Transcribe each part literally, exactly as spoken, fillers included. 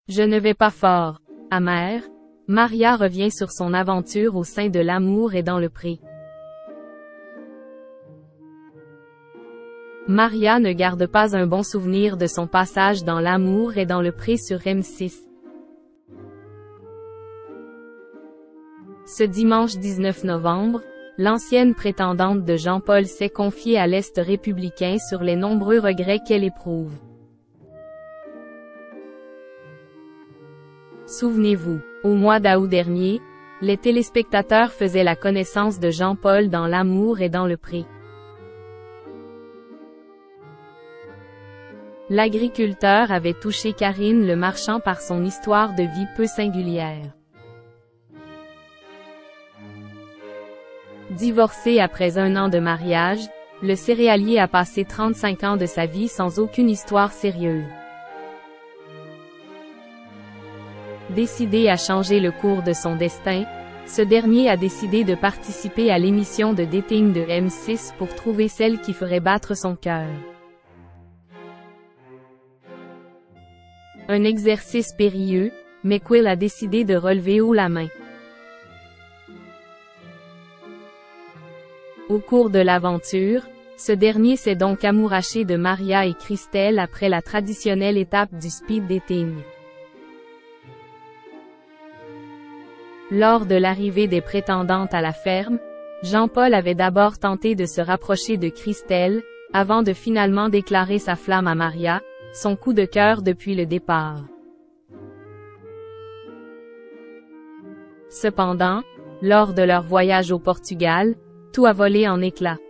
Je ne vais pas fort. Amère, Maria revient sur son aventure au sein de L'amour et dans le pré. Maria ne garde pas un bon souvenir de son passage dans L'amour et dans le pré sur M six. Ce dimanche dix-neuf novembre, l'ancienne prétendante de Jean-Paul s'est confiée à l'Est républicain sur les nombreux regrets qu'elle éprouve. Souvenez-vous, au mois d'août dernier, les téléspectateurs faisaient la connaissance de Jean-Paul dans L'amour et dans le pré. L'agriculteur avait touché Karine Le Marchand par son histoire de vie peu singulière. Divorcé après un an de mariage, le céréalier a passé trente-cinq ans de sa vie sans aucune histoire sérieuse. Décidé à changer le cours de son destin, ce dernier a décidé de participer à l'émission de dating de M six pour trouver celle qui ferait battre son cœur. Un exercice périlleux, mais Quill a décidé de relever haut la main. Au cours de l'aventure, ce dernier s'est donc amouraché de Maria et Christelle après la traditionnelle étape du speed dating. Lors de l'arrivée des prétendantes à la ferme, Jean-Paul avait d'abord tenté de se rapprocher de Christelle, avant de finalement déclarer sa flamme à Maria, son coup de cœur depuis le départ. Cependant, lors de leur voyage au Portugal, tout a volé en éclats.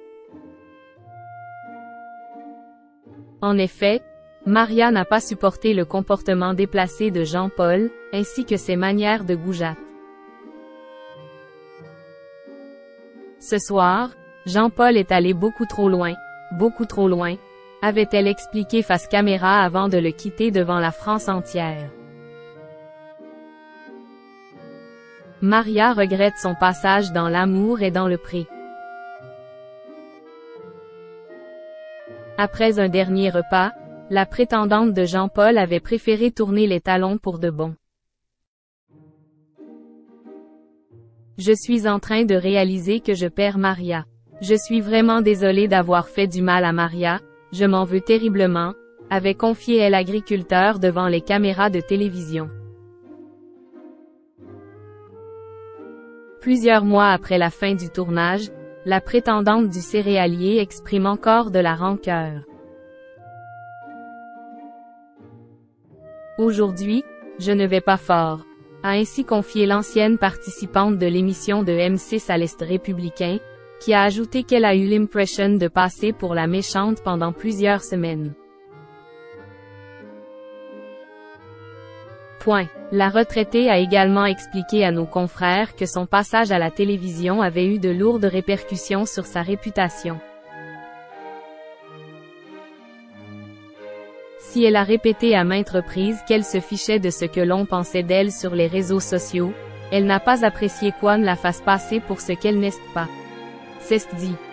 En effet, Maria n'a pas supporté le comportement déplacé de Jean-Paul, ainsi que ses manières de goujatte. Ce soir, Jean-Paul est allé beaucoup trop loin, beaucoup trop loin, avait-elle expliqué face caméra avant de le quitter devant la France entière. Maria regrette son passage dans L'amour et dans le pré. Après un dernier repas, la prétendante de Jean-Paul avait préféré tourner les talons pour de bon. Je suis en train de réaliser que je perds Maria. Je suis vraiment désolée d'avoir fait du mal à Maria, je m'en veux terriblement, avait confié elle agriculteur devant les caméras de télévision. Plusieurs mois après la fin du tournage, la prétendante du céréalier exprime encore de la rancœur. Aujourd'hui, je ne vais pas fort, a ainsi confié l'ancienne participante de l'émission de M six à l'Est républicain, qui a ajouté qu'elle a eu l'impression de passer pour la méchante pendant plusieurs semaines. Point. La retraitée a également expliqué à nos confrères que son passage à la télévision avait eu de lourdes répercussions sur sa réputation. Si elle a répété à maintes reprises qu'elle se fichait de ce que l'on pensait d'elle sur les réseaux sociaux, elle n'a pas apprécié qu'on la fasse passer pour ce qu'elle n'est pas. C'est dit.